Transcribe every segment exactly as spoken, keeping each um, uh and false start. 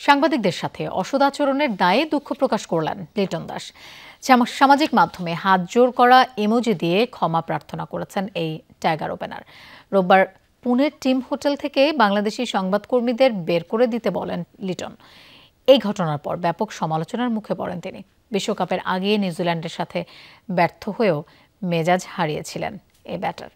সাংবাদিকদের সাথে অসদাচরণের দায়ে দুঃখ প্রকাশ করলেন লিটন দাস। সামাজিক মাধ্যমে হাত জোড় করা ইমোজি দিয়ে ক্ষমা প্রার্থনা করেছেন এই টাইগার ওপেনার। রোববার পুনের টিম হোটেল থেকে বাংলাদেশি সংবাদকর্মীদের বের করে দিতে বলেন লিটন। এই ঘটনার পর ব্যাপক সমালোচনার মুখে পড়েন তিনি। বিশ্বকাপের আগে নিউজিল্যান্ডের সাথে ব্যর্থ হয়েও মেজাজ হারিয়েছিলেন এই ব্যাটার।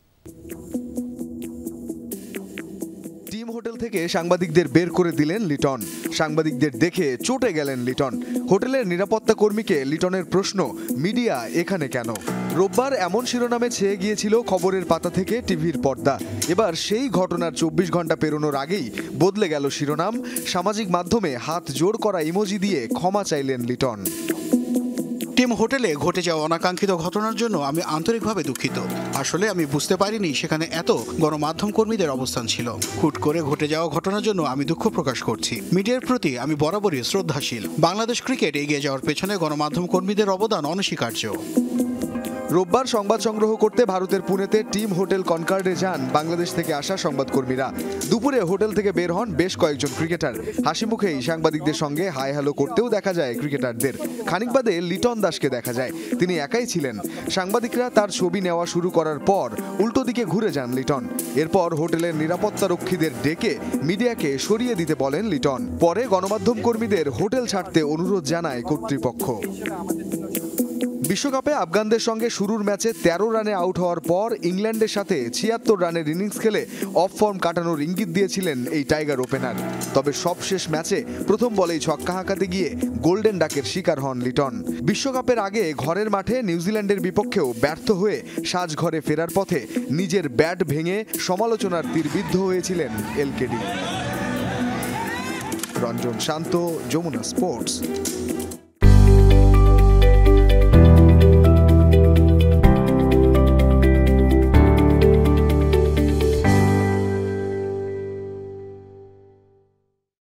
টিম হোটেল থেকে সাংবাদিকদের বের করে দিলেন লিটন। সাংবাদিকদের দেখে চটে গেলেন লিটন। হোটেলের নিরাপত্তা কর্মীকে লিটনের প্রশ্ন, মিডিয়া এখানে কেন? রোববার এমন শিরোনামে ছেয়ে গিয়েছিল খবরের পাতা থেকে টিভির পর্দা। এবার সেই ঘটনার চব্বিশ ঘন্টা পেরোনোর আগেই বদলে গেল শিরোনাম। সামাজিক মাধ্যমে হাত জোড় করা ইমোজি দিয়ে ক্ষমা চাইলেন লিটন। টিম হোটেলে ঘটে যাওয়া অনাকাঙ্ক্ষিত ঘটনার জন্য আমি আন্তরিকভাবে দুঃখিত। আসলে আমি বুঝতে পারিনি সেখানে এত গণমাধ্যম কর্মীদের অবস্থান ছিল। হুট করে ঘটে যাওয়া ঘটনার জন্য আমি দুঃখ প্রকাশ করছি। মিডিয়ার প্রতি আমি বরাবরই শ্রদ্ধাশীল। বাংলাদেশ ক্রিকেট এগিয়ে যাওয়ার পেছনে গণমাধ্যম কর্মীদের অবদান অনস্বীকার্য। রোববার সংবাদ সংগ্রহ করতে ভারতের পুনেতে টিম হোটেল কনকার্ডে যান বাংলাদেশ থেকে আসা সংবাদকর্মীরা। দুপুরে হোটেল থেকে বের হন বেশ কয়েকজন ক্রিকেটার। হাসি মুখেই সাংবাদিকদের সঙ্গে হাই হ্যালো করতেও দেখা যায় ক্রিকেটারদের। খানিক বাদে লিটন দাসকে দেখা যায়, তিনি একাই ছিলেন। সাংবাদিকরা তার ছবি নেওয়া শুরু করার পর উল্টো দিকে ঘুরে যান লিটন। এরপর হোটেলের নিরাপত্তা রক্ষীদের ডেকে মিডিয়াকে সরিয়ে দিতে বলেন লিটন। পরে গণমাধ্যম কর্মীদের হোটেল ছাড়তে অনুরোধ জানায় কর্তৃপক্ষ। বিশ্বকাপে আফগানদের সঙ্গে শুরুর ম্যাচে তেরো রানে আউট হওয়ার পর ইংল্যান্ডের সাথে ছিয়াত্তর রানের ইনিংস খেলে অফ ফর্ম কাটানোর ইঙ্গিত দিয়েছিলেন এই টাইগার ওপেনার। তবে সবশেষ ম্যাচে প্রথম বলেই ছক্কা হাঁকাতে গিয়ে গোল্ডেন ডাকের শিকার হন লিটন। বিশ্বকাপের আগে ঘরের মাঠে নিউজিল্যান্ডের বিপক্ষেও ব্যর্থ হয়ে সাজঘরে ফেরার পথে নিজের ব্যাট ভেঙে সমালোচনার তীরবিদ্ধ হয়েছিলেন এলকেডি। রঞ্জন শান্ত, যমুনা স্পোর্টস।